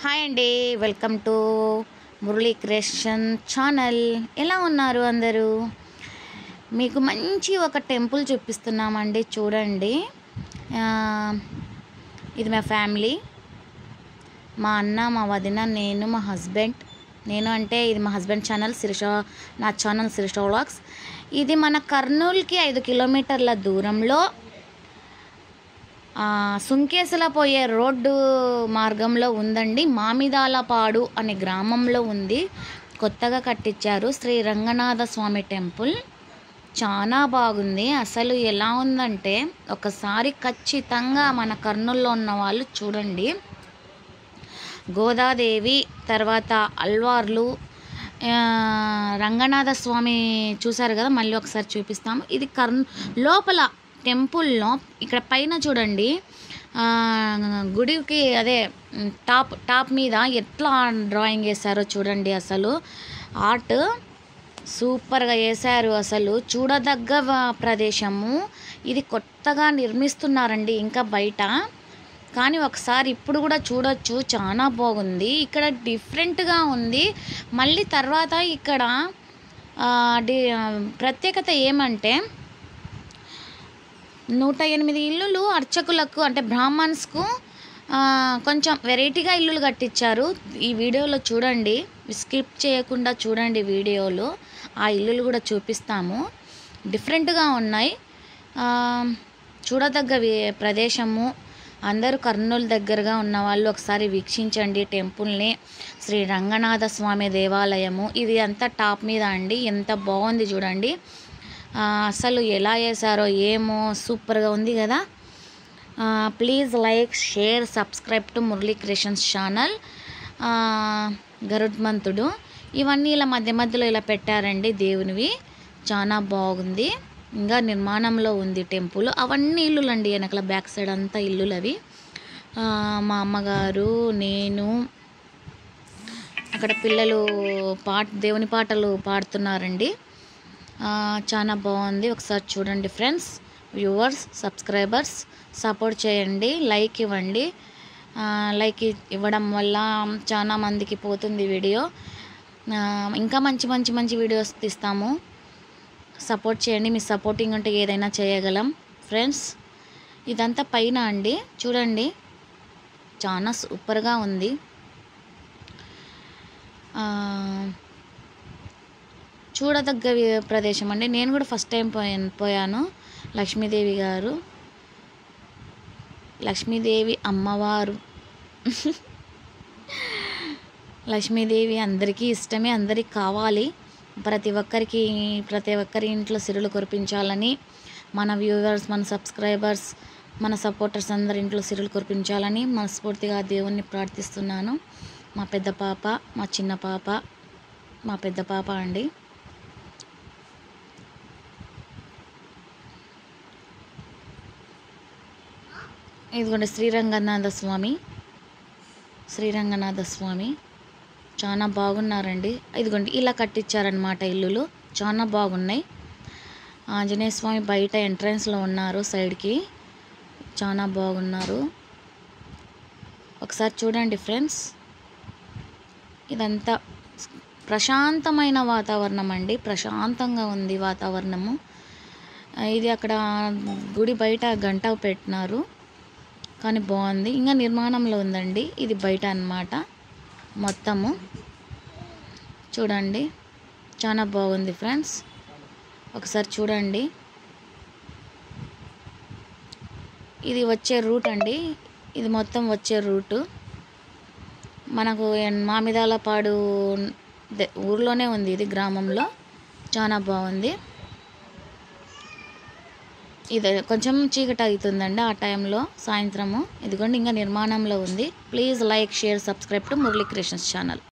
Hi అండి, welcome to Murali creation channel. ఎలా ఉన్నారు అందరూ? మీకు మంచి ఒక టెంపుల్ చూపిస్తున్నామండి, చూడండి. ఇది మా ఫ్యామిలీ, మా అన్న, మా వదిన, నేను, మా హస్బెండ్. నేను అంటే ఇది మా హస్బెండ్ ఛానల్ నా ఛానల్ శిరీష వ్లాగ్స్. ఇది మన కర్నూలుకి 5 కిలోమీటర్ల దూరంలో సుంకేసల పోయే రోడ్డు మార్గంలో ఉందండి. మామిదాలపాడు అనే గ్రామంలో ఉంది. కొత్తగా కట్టించారు శ్రీ రంగనాథ స్వామి టెంపుల్. చాలా బాగుంది. అసలు ఎలా ఉందంటే ఒకసారి ఖచ్చితంగా మన కర్నూలులో ఉన్న వాళ్ళు చూడండి. గోదాదేవి, తర్వాత అల్వార్లు, రంగనాథ స్వామి చూసారు కదా, మళ్ళీ ఒకసారి చూపిస్తాము. ఇది లోపల టెంపుల్లో ఇక్కడ పైన చూడండి, గుడికి అదే టాప్ మీద ఎట్లా డ్రాయింగ్ వేశారో చూడండి. అసలు ఆర్ట్ సూపర్గా వేశారు. అసలు చూడదగ్గ ప్రదేశము. ఇది కొత్తగా నిర్మిస్తున్నారండి ఇంకా బయట, కానీ ఒకసారి ఇప్పుడు కూడా చూడొచ్చు. చాలా బాగుంది. ఇక్కడ డిఫరెంట్గా ఉంది. మళ్ళీ తర్వాత ఇక్కడ ప్రత్యేకత ఏమంటే 108 ఇల్లులు అర్చకులకు అంటే బ్రాహ్మణ్స్కు కొంచెం వెరైటీగా ఇల్లులు కట్టించారు. ఈ వీడియోలో చూడండి, స్కిప్ చేయకుండా చూడండి. వీడియోలో ఆ ఇల్లులు కూడా చూపిస్తాము. డిఫరెంట్గా ఉన్నాయి. చూడదగ్గ ప్రదేశము. అందరూ కర్నూలు దగ్గరగా ఉన్న వాళ్ళు ఒకసారి వీక్షించండి టెంపుల్ని. శ్రీ రంగనాథ స్వామి దేవాలయము. ఇది అంతా టాప్ మీద అండి. ఎంత బాగుంది చూడండి. అసలు ఎలా చేశారో ఏమో, సూపర్గా ఉంది కదా. Please like, share, subscribe to Murali creations channel. గరుడ్మంతుడు ఇవన్నీ ఇలా మధ్యలో ఇలా పెట్టారండి దేవునివి. చాలా బాగుంది. ఇంకా నిర్మాణంలో ఉంది టెంపుల్. అవన్నీ ఇల్లులు అండి, వెనకల బ్యాక్ సైడ్ అంతా ఇల్లులు అవి. మా అమ్మగారు, నేను, అక్కడ పిల్లలు దేవుని పాటలు పాడుతున్నారండి. చాలా బాగుంది. ఒకసారి చూడండి ఫ్రెండ్స్, వ్యూవర్స్, సబ్స్క్రైబర్స్, సపోర్ట్ చేయండి, లైక్ ఇవ్వండి. లైక్ ఇవ్వడం వల్ల చాలా మందికి పోతుంది వీడియో. ఇంకా మంచి వీడియోస్ తీస్తాము. సపోర్ట్ చేయండి. మీ సపోర్టింగ్ ఉంటే ఏదైనా చేయగలం ఫ్రెండ్స్. ఇదంతా పైన అండి, చూడండి. చాలా సూపర్గా ఉంది. చూడదగ్గ ప్రదేశం అండి. నేను కూడా ఫస్ట్ టైం పోయాను. లక్ష్మీదేవి అమ్మవారు. లక్ష్మీదేవి అందరికీ ఇష్టమే, అందరికి కావాలి. ప్రతి ఒక్కరి ఇంట్లో సిరులు కురిపించాలని, మన వ్యూవర్స్, మన సబ్స్క్రైబర్స్, మన సపోర్టర్స్ అందరి ఇంట్లో సిరులు కురిపించాలని మనస్ఫూర్తిగా దేవుణ్ణి ప్రార్థిస్తున్నాను. మా పెద్ద పాప, మా చిన్న పాప, మా పెద్ద పాప అండి. ఇదిగోండి శ్రీరంగనాథ స్వామి చాలా బాగున్నారండి. ఇదిగోండి ఇలా కట్టించారనమాట ఇల్లులు. చాలా బాగున్నాయి. ఆంజనేయ స్వామి బయట ఎంట్రన్స్లో ఉన్నారు, సైడ్కి. చాలా బాగున్నారు. ఒకసారి చూడండి ఫ్రెండ్స్. ఇదంతా ప్రశాంతమైన వాతావరణం అండి. ప్రశాంతంగా ఉంది వాతావరణము. ఇది అక్కడ గుడి బయట గంట పెట్టినారు, కానీ బాగుంది. ఇంకా నిర్మాణంలో ఉందండి. ఇది బయట అన్నమాట. మొత్తము చూడండి, చాలా బాగుంది ఫ్రెండ్స్. ఒకసారి చూడండి. ఇది వచ్చే రూట్ అండి. ఇది మొత్తం వచ్చే రూటు మనకు మామిదాలపాడు ఊర్లోనే ఉంది. ఇది గ్రామంలో. చాలా బాగుంది. ఇది కొంచెం చీకటి అవుతుందండి ఆ టైంలో, సాయంత్రము. ఇదిగోండి ఇంకా నిర్మాణంలో ఉంది. Please like, share, subscribe to Murali creations channel.